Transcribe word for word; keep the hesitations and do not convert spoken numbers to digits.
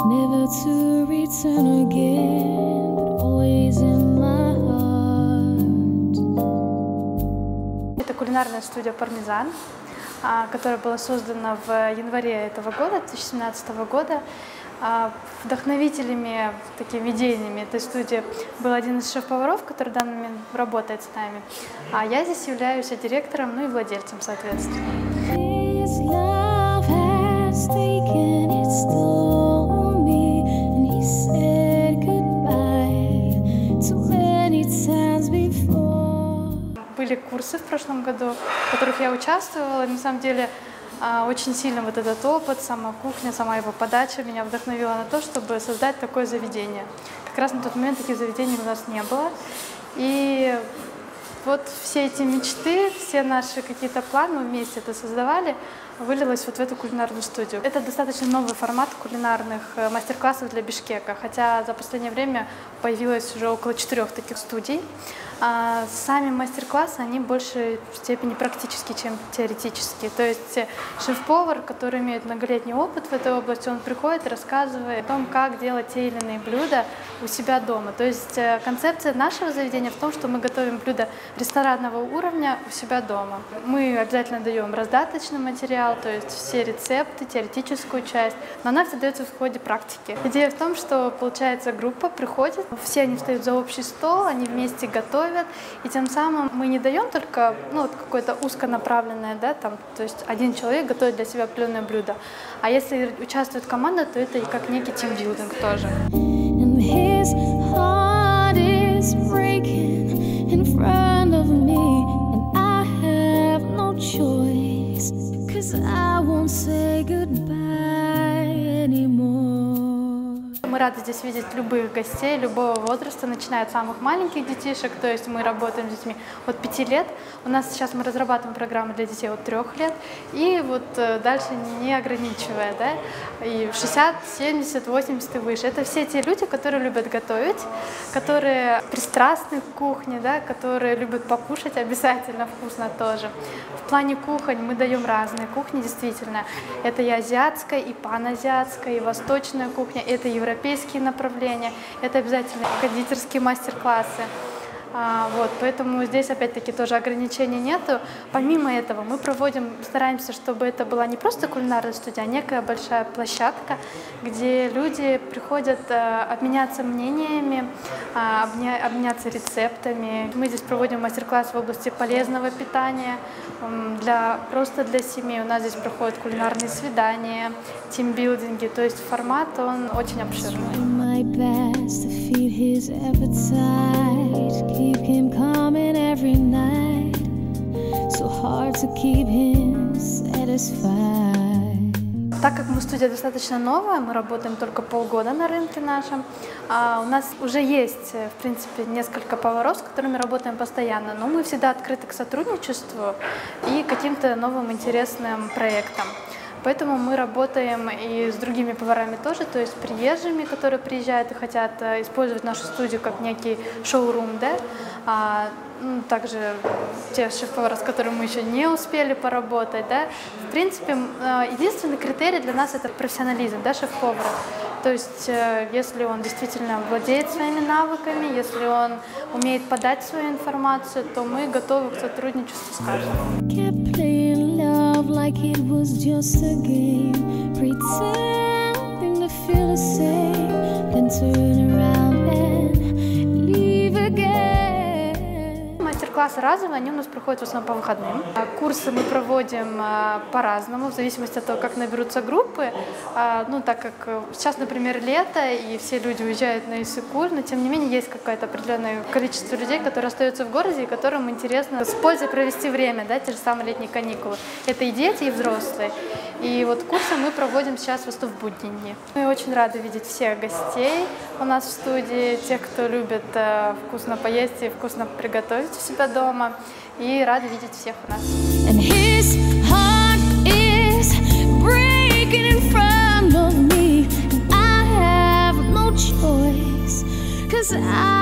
never to return again, but always in my heart. Это кулинарная студия «Пармезан», которая была создана в январе этого года, две тысячи семнадцатого года. Вдохновителями, такими идейными этой студии был один из шеф-поваров, который в данный момент работает с нами. А я здесь являюсь директором, ну и владельцем, соответственно. Были курсы в прошлом году, в которых я участвовала, и на самом деле очень сильно вот этот опыт, сама кухня, сама его подача меня вдохновила на то, чтобы создать такое заведение. Как раз на тот момент таких заведений у нас не было. И вот все эти мечты, все наши какие-то планы, мы вместе это создавали, вылилось вот в эту кулинарную студию. Это достаточно новый формат кулинарных мастер-классов для Бишкека, хотя за последнее время появилось уже около четырех таких студий. А сами мастер-классы, они в большей степени практические, чем теоретические. То есть шеф-повар, который имеет многолетний опыт в этой области, он приходит и рассказывает о том, как делать те или иные блюда у себя дома. То есть концепция нашего заведения в том, что мы готовим блюда ресторанного уровня у себя дома. Мы обязательно даем раздаточный материал, то есть все рецепты, теоретическую часть, но она всегда дается в ходе практики. Идея в том, что, получается, группа приходит, все они встают за общий стол, они вместе готовят, и тем самым мы не даем только ну, вот какое-то узконаправленное, да, там, то есть один человек готовит для себя определенное блюдо, а если участвует команда, то это и как некий тимбилдинг тоже. Мы рады здесь видеть любых гостей, любого возраста, начиная от самых маленьких детишек, то есть мы работаем с детьми от пяти лет. У нас сейчас мы разрабатываем программы для детей от трех лет, и вот дальше не ограничивая, да, и шестьдесят, семьдесят, восемьдесят и выше. Это все те люди, которые любят готовить, которые пристрастны к кухне, да, которые любят покушать обязательно вкусно тоже. В плане кухонь мы даем разные кухни, действительно. Это и азиатская, и паназиатская, и восточная кухня, это европейская, европейские направления, это обязательно кондитерские мастер-классы. А, вот, поэтому здесь опять-таки тоже ограничений нету. Помимо этого мы проводим, стараемся, чтобы это была не просто кулинарная студия, а некая большая площадка, где люди приходят а, обменяться мнениями, а, обня, обменяться рецептами. Мы здесь проводим мастер-класс в области полезного питания, для, просто для семей. У нас здесь проходят кулинарные свидания, тимбилдинги, то есть формат, он очень обширный. Keep him coming every night, so hard to keep him satisfied. Так как мы студия достаточно новая, мы работаем только полгода на рынке нашем, а у нас уже есть, в принципе, несколько поваров, с которыми работаем постоянно, но мы всегда открыты к сотрудничеству и каким-то новым интересным проектам. Поэтому мы работаем и с другими поварами тоже, то есть приезжими, которые приезжают и хотят использовать нашу студию как некий шоурум, да? А, ну, также те шеф-повара, с которыми мы еще не успели поработать, да? В принципе, единственный критерий для нас — это профессионализм, да, шеф-повара. То есть, если он действительно владеет своими навыками, если он умеет подать свою информацию, то мы готовы к сотрудничеству с каждым. Like it was just a game, pretending to feel the same, then turn around and leave again. Мастер-классы разовые, они у нас проходят в основном по выходным. Курсы мы проводим по-разному, в зависимости от того, как наберутся группы. Ну, так как сейчас, например, лето, и все люди уезжают на Иссык-Куль, но тем не менее есть какое-то определенное количество людей, которые остаются в городе, и которым интересно с пользой провести время, да, те же самые летние каникулы. Это и дети, и взрослые. И вот курсы мы проводим сейчас в будние дни. Мы очень рады видеть всех гостей у нас в студии, тех, кто любит вкусно поесть и вкусно приготовить у себя дома. И рады видеть всех у нас. And his heart is breaking in front of me, and I have no choice, 'cause I